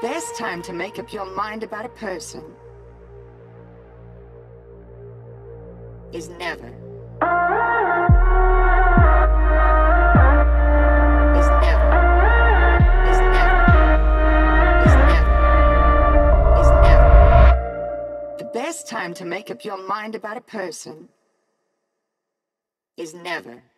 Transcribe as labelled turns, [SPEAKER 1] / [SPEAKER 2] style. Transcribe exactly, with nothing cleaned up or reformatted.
[SPEAKER 1] best time to make up your mind about a person is never. Is never. Is never. Is never. Is never. The best time to make up your mind about a person is never.